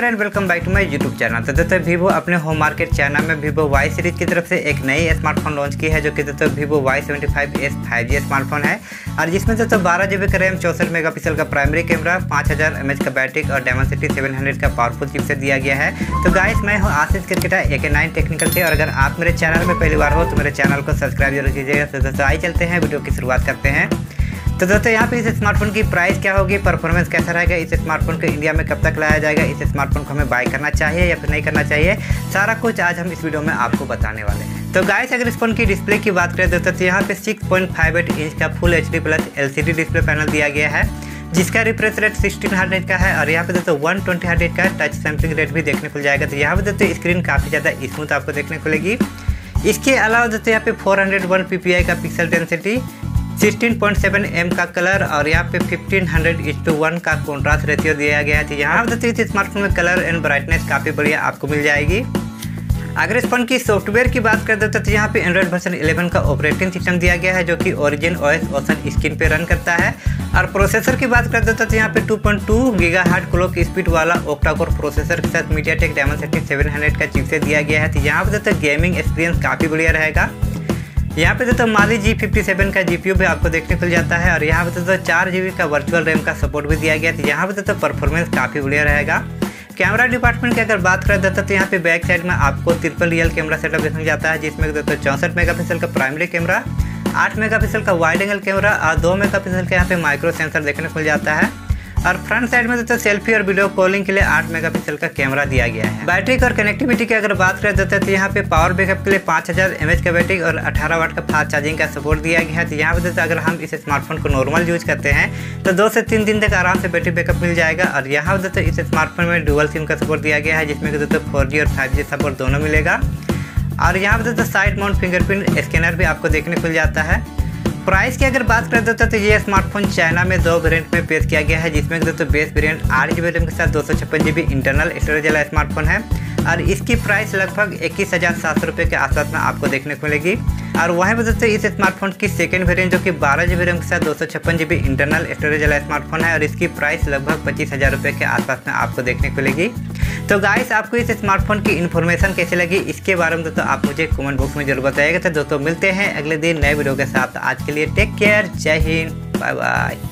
Friend, welcome back to my YouTube channel. तो दोस्तों Vivo अपने होम मार्केट चाइना में वीवो वाई सीरीज की तरफ से एक नई स्मार्टफोन लॉन्च की है, जो कि दोस्तों वीवो Y75s 5G स्मार्टफोन है। और जिसमें दोस्तों 12 GB का रैम, 64 मेगापिक्सल का प्राइमरी कैमरा, 5000 mAh का बैटरी और Dimensity 700 का पावरफुल चिपसेट दिया गया है। तो गाइस, मैं हूँ आशीष क्रिकेटर AK9 टेक्निकल से, और अगर आप मेरे चैनल में पहली बार हो तो मेरे चैनल को सब्सक्राइब जरूर कीजिएगा। तो दोस्तों आइए चलते हैं, वीडियो की शुरुआत करते हैं। तो दोस्तों यहाँ पे इस स्मार्टफोन की प्राइस क्या होगी, परफॉर्मेंस कैसा रहेगा, इस स्मार्टफोन को इंडिया में कब तक लाया जाएगा, इस स्मार्टफोन को हमें बाय करना चाहिए या फिर नहीं करना चाहिए, सारा कुछ आज हम इस वीडियो में आपको बताने वाले हैं। तो गाइस, अगर इस फोन की डिस्प्ले की बात करें दोस्तों, तो यहाँ पे 6.58 इंच का full HD plus LCD display panel दिया गया है, जिसका रिफ्रेश रेट 16 हर्ट्ज का है। और यहाँ पे दोस्तों 120 हर्ट्ज का टच सैंपलिंग रेट भी देखने को मिल जाएगा। तो यहाँ पे दोस्तों स्क्रीन काफ़ी ज़्यादा स्मूथ आपको देखने को मिलेगी। इसके अलावा दोस्तों यहाँ पे 401 PPI का पिक्सल डेंसिटी, 16.7 m का कलर और यहाँ पे 1500:1 का कॉन्ट्रास्ट रेशियो दिया गया है। तो यहाँ पर इस स्मार्टफोन में कलर एंड ब्राइटनेस काफ़ी बढ़िया आपको मिल जाएगी। अगर इस फोन की सॉफ्टवेयर की बात करते हैं तो यहाँ पे एंड्रॉइड वर्जन 11 का ऑपरेटिंग सिस्टम दिया गया है, जो कि ओरिजिन OS ओशन स्क्रीन पे रन करता है। और प्रोसेसर की बात करते हैं तो यहाँ पे 2.2 GHz क्लॉक स्पीड वाला ऑक्टा कोर प्रोसेसर के साथ मीडियाटेक Dimensity 700 का चिपसेट दिया गया है। तो यहाँ पे दोस्तों गेमिंग एक्सपीरियंस काफ़ी बढ़िया रहेगा। यहाँ पे दोस्तों Mali G57 का GPU भी आपको देखने को मिल जाता है, और यहाँ पे दोस्तों 4 GB का वर्चुअल रैम का सपोर्ट भी दिया गया। तो यहाँ पे दोस्तों परफॉर्मेंस काफ़ी बढ़िया रहेगा। कैमरा डिपार्टमेंट की अगर बात करें दोस्तों, तो यहाँ पे बैक साइड में आपको ट्रिपल रियल कैमरा सेटअप देखने को जाता है, जिसमें दोस्तों 64 मेगापिक्सल का प्राइमरी कैमरा, 8 मेगापिक्सल का वाइड एंगल कैमरा और 2 मेगापिक्सल का यहाँ पे माइक्रो सेंसर देखने को मिल जाता है। और फ्रंट साइड में दोस्तों सेल्फी और वीडियो कॉलिंग के लिए 8 मेगापिक्सल का कैमरा दिया गया है। बैटरी और कनेक्टिविटी की अगर बात करें दोस्तों, तो यहाँ पे पावर बैकअप के लिए 5000 mAh का बैटरी और 18 वाट का फास्ट चार्जिंग का सपोर्ट दिया गया है। तो यहाँ पे दोस्तों अगर हम इस स्मार्टफोन को नॉर्मल यूज करते हैं तो 2 से 3 दिन तक आराम से बैटरी बैकअप मिल जाएगा। और यहाँ पे दोस्तों इस स्मार्टफोन में डुअल सिम का सपोर्ट दिया गया है, जिसमें दोस्तों 4G और 5G सपोर्ट दोनों मिलेगा। और यहाँ पे दोस्तों साइड माउंट फिंगरप्रिंट स्कैनर भी आपको देखने को मिल जाता है। प्राइस की अगर बात करें दोस्तों, तो ये स्मार्टफोन चाइना में 2 वेरिएंट में पेश किया गया है, जिसमें दोस्तों बेस वेरिएंट 8 GB रैम के साथ 256 GB इंटरनल स्टोरेज वाला स्मार्टफोन है। और इसकी प्राइस लगभग 21,700 रुपये के आसपास में आपको देखने को मिलेगी। और वहीं पर दोस्तों इस स्मार्टफोन की सेकंड वेरिएंट, जो कि 12 GB रैम के साथ 256 GB इंटरनल स्टोरेज वाला स्मार्टफोन है, और इसकी प्राइस लगभग 25,000 रुपये के आसपास में आपको देखने को मिलेगी। तो गाइस, आपको इस स्मार्टफोन की इन्फॉर्मेशन कैसे लगी, इसके बारे में दोस्तों आप मुझे कमेंट बॉक्स में जरूर बताइएगा। तो दोस्तों मिलते हैं अगले दिन नए वीडियो के साथ। आज के लिए टेक केयर, जय हिंद, बाय बाय।